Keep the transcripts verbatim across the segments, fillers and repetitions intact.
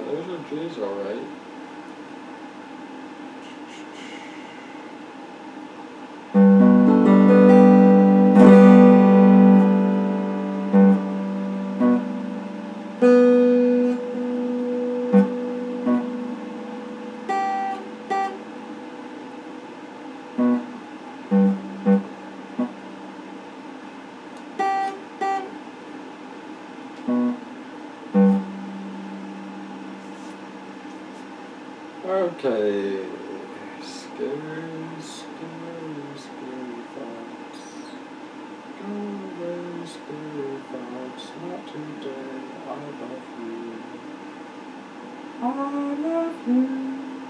those are G's alright. Okay, scary, scary, scary thoughts. Go away, scary thoughts. Not today. I love you. I love you.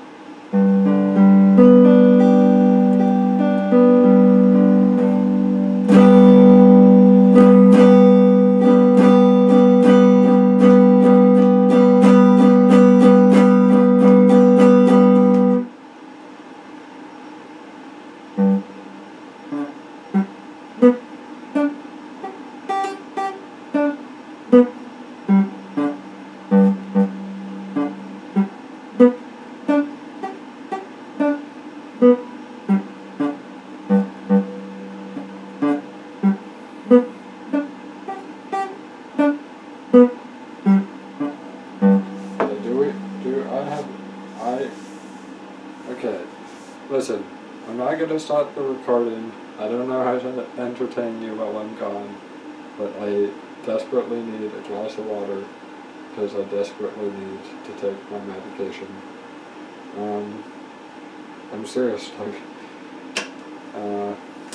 Okay, listen, I'm not going to stop the recording. I don't know how to entertain you while I'm gone, but I desperately need a glass of water because I desperately need to take my medication. Um, I'm serious, like, uh,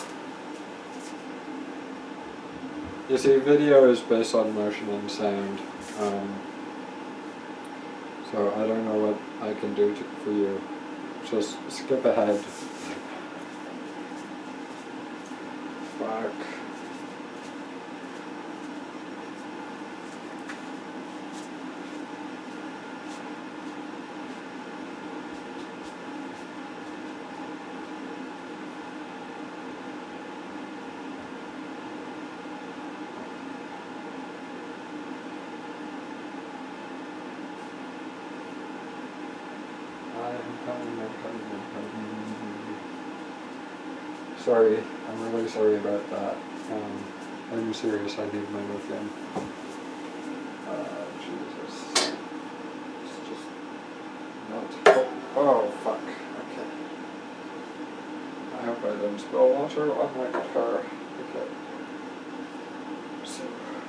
you see, video is based on motion and sound, um, so I don't know what I can do to, for you. Just skip ahead. Fuck. Sorry, I'm really sorry about that. Um, I'm serious, I need my lithium. Uh, Jesus. It's just not. Oh, oh, fuck. Okay. I hope I didn't spill water on my car. Okay. So.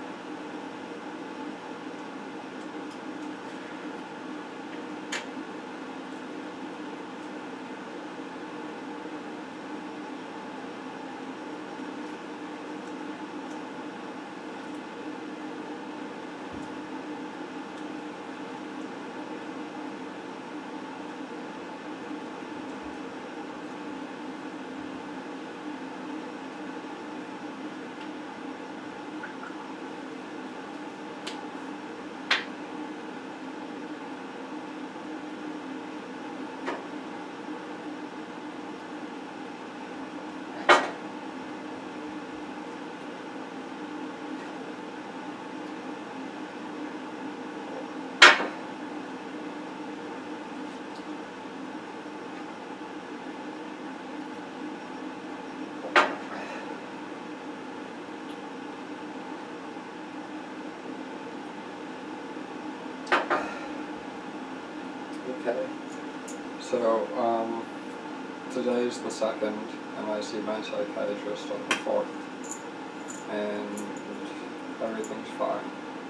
Okay, so um, today's the second, and I see my psychiatrist on the fourth, and everything's fine.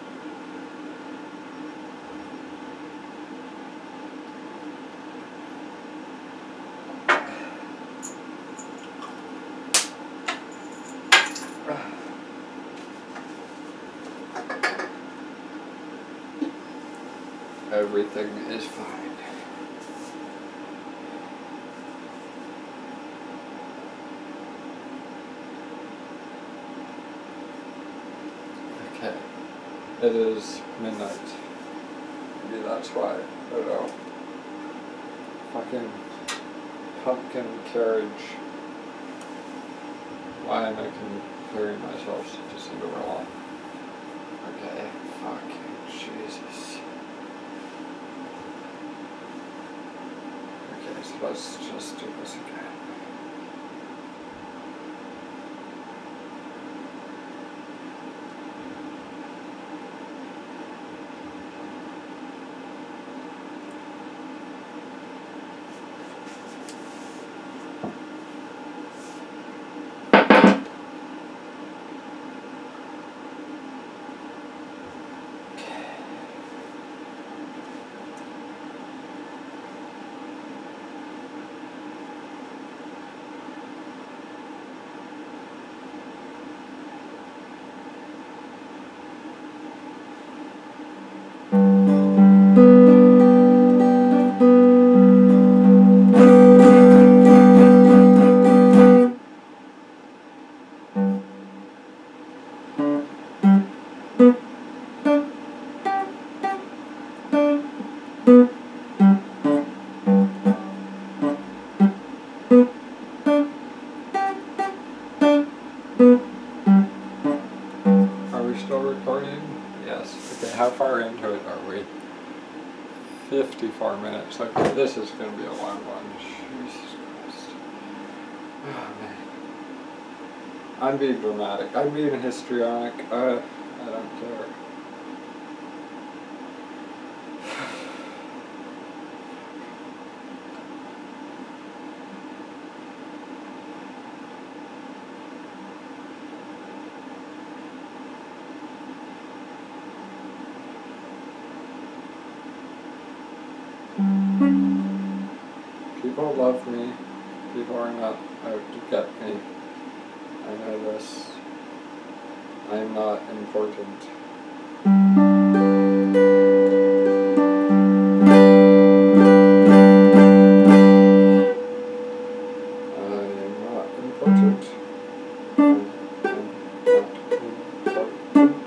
Everything is fine. Okay, it is midnight. Maybe that's why. I don't know. Fucking pumpkin carriage. Why am I comparing myself to Cinderella? Okay, fucking Jesus. let's just do this again. Are we still recording? Yes. Okay, how far into it are we? fifty-four minutes. Okay, this is going to be a long one. Jesus Christ. Oh, man. I'm being dramatic. I'm being histrionic. Uh, I don't care. People love me. People are not out to get me. I know this. I'm not important. I am not important. I am not important.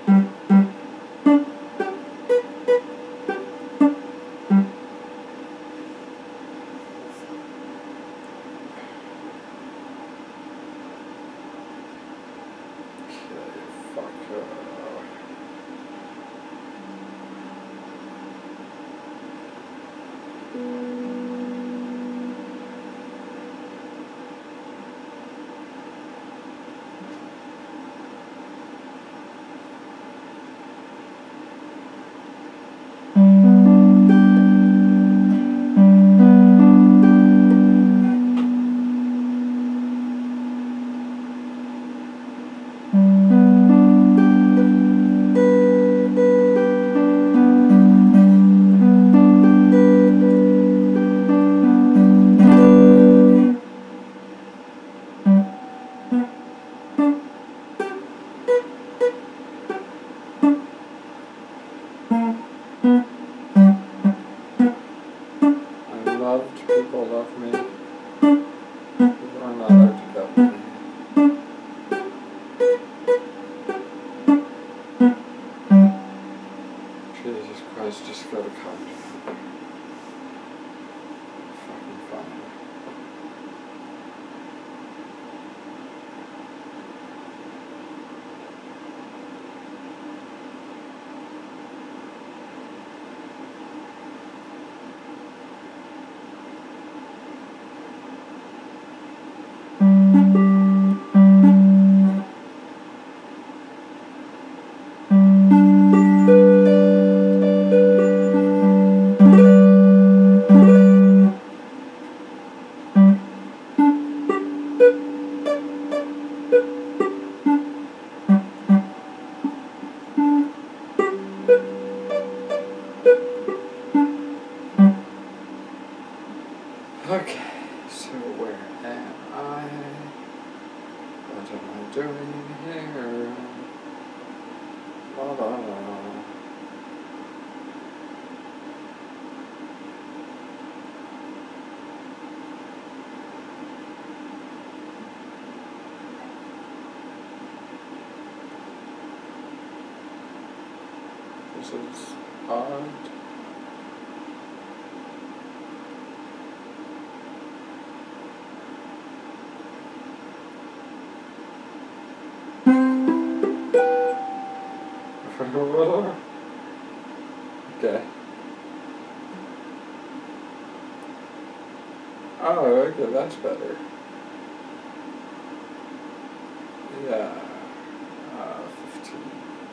People love me. People are not out to get me. Jesus Christ, just go to college. Fucking fine. Okay, so where am I? What am I doing here? La la la. This is odd. Okay. Oh, okay, that's better. Yeah. Uh, fifteen.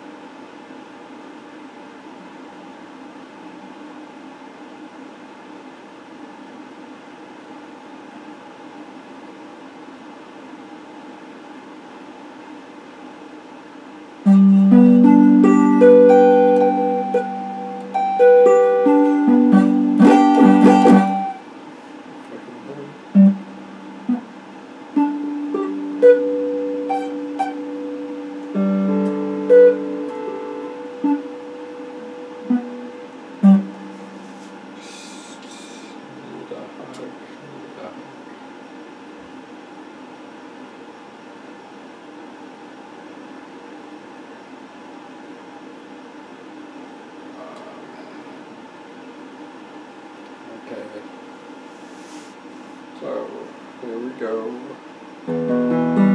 Okay. So, here we go.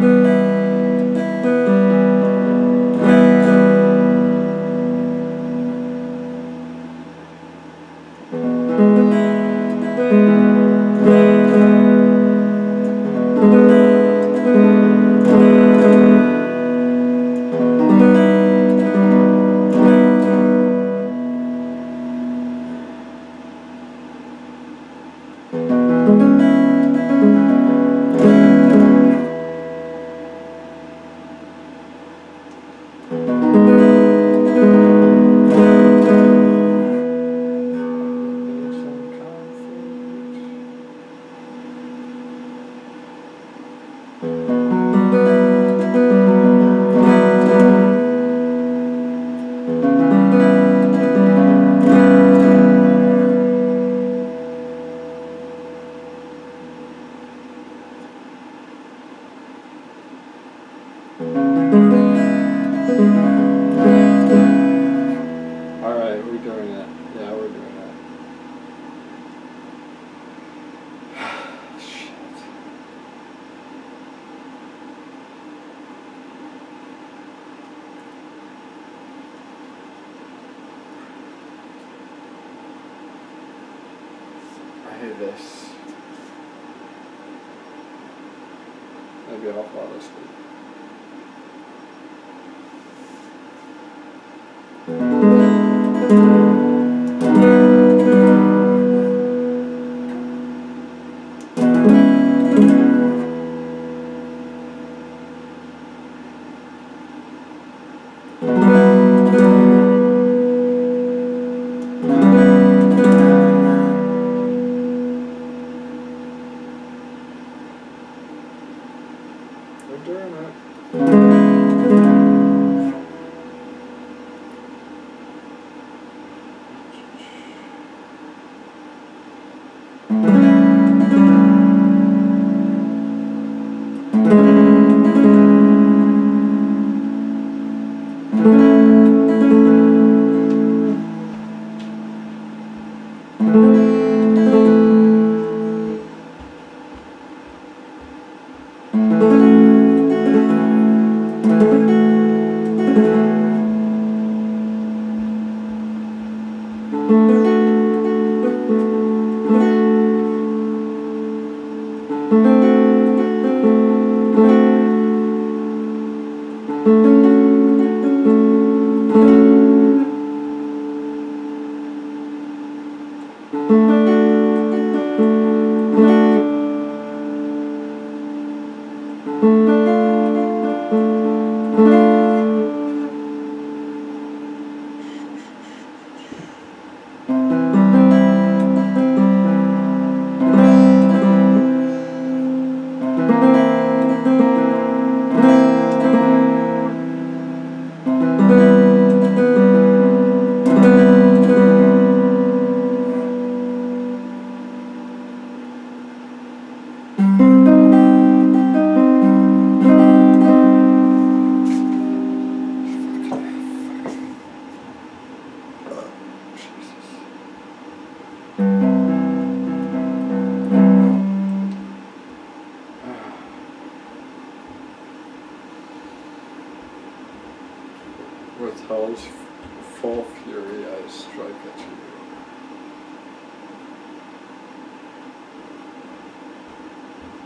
Alright, we're doing it. Yeah, we're doing it. Shit. I hate this. Maybe I'll fall asleep. We're doing it.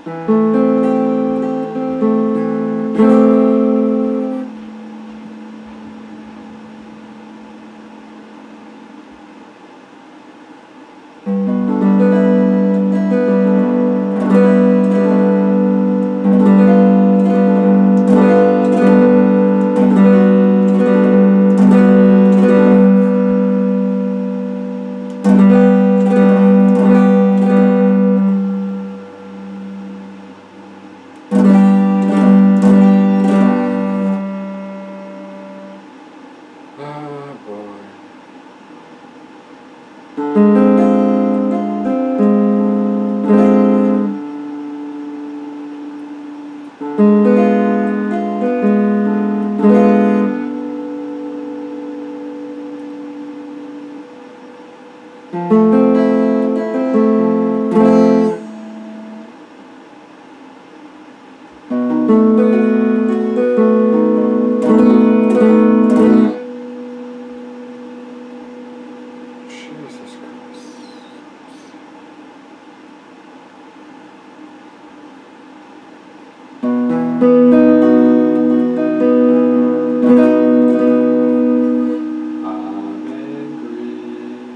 Jesus Christ. I'm angry.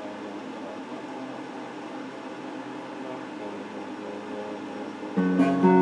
Thank you.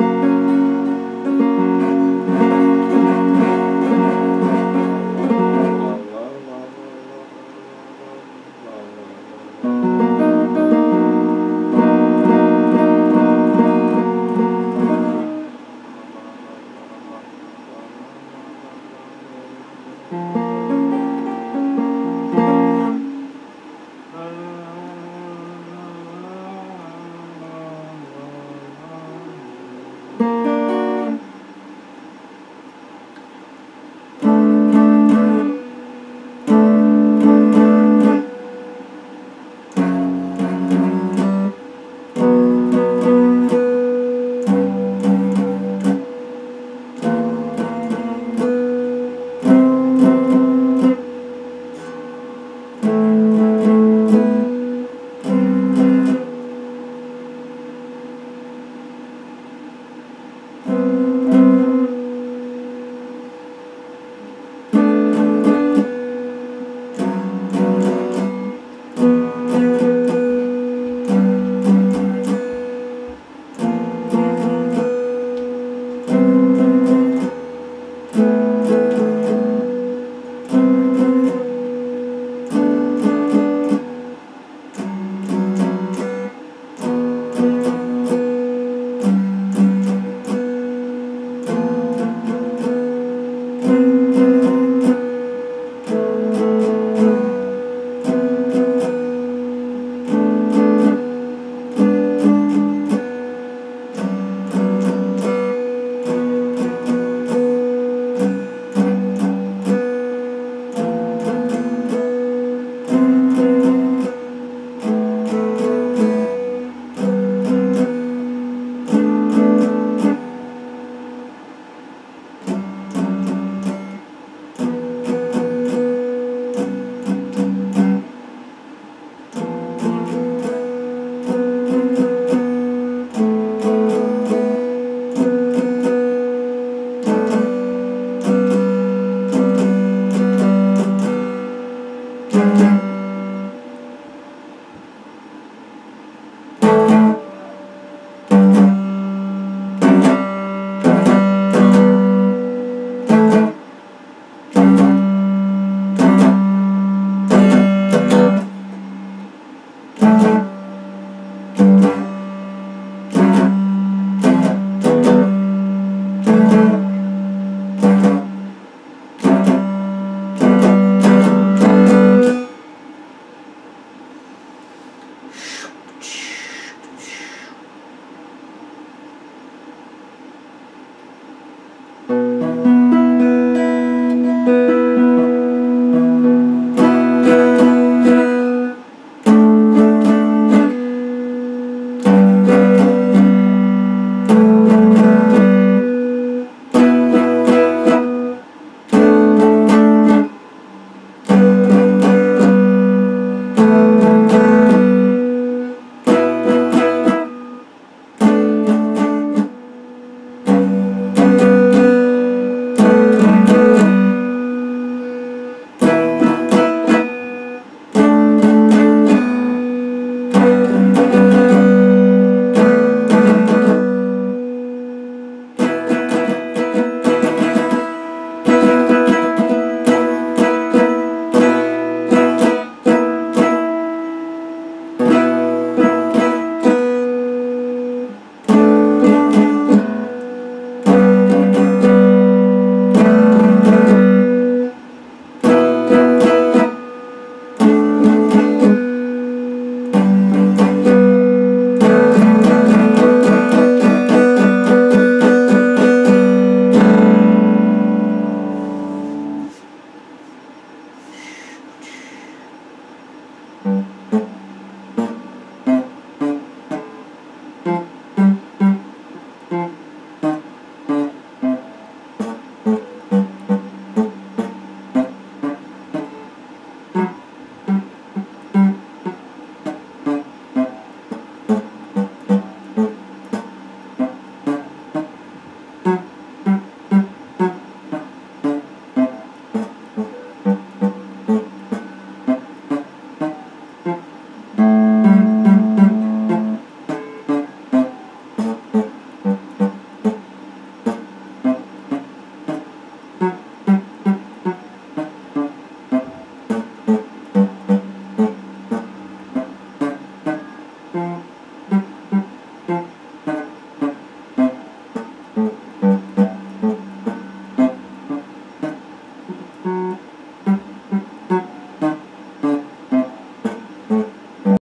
Mm-hmm.